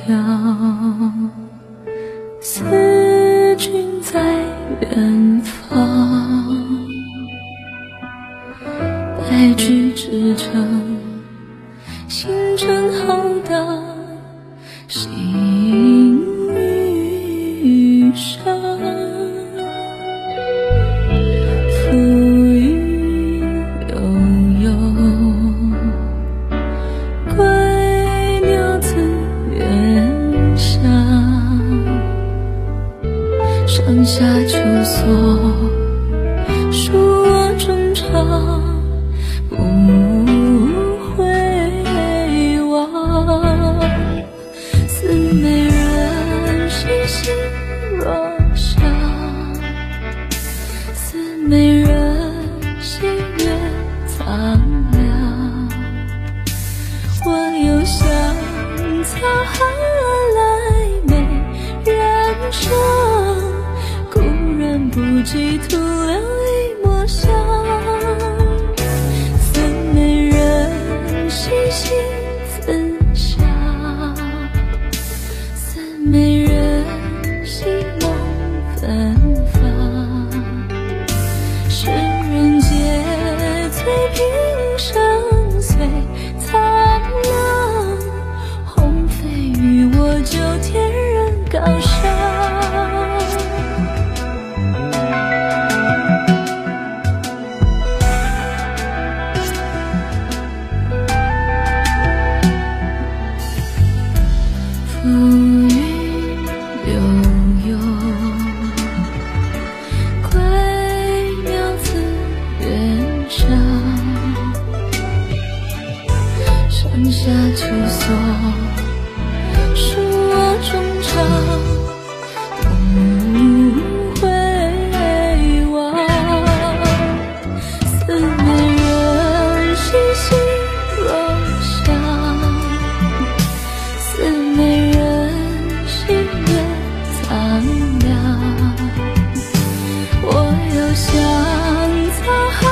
遥，思君在远方。白驹之城，星辰浩荡，行余生。浮云悠悠，归鸟自远翔。上下秋索，恕我衷肠，不回望。似美人兮兮若相，似美人兮月苍凉。我又想沧海来美人生，故人不及徒留一抹香。似美人兮兮自香，似美人兮梦芬芳。世人皆醉平生随苍凉，鸿飞与我就天人高尚。浮云悠悠，归鸟自远翔。上下秋索，恕我衷肠，不回望。似美人兮兮若相，似美人兮月苍凉。我又想沧海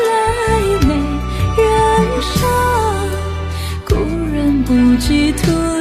来美人生，故人不及徒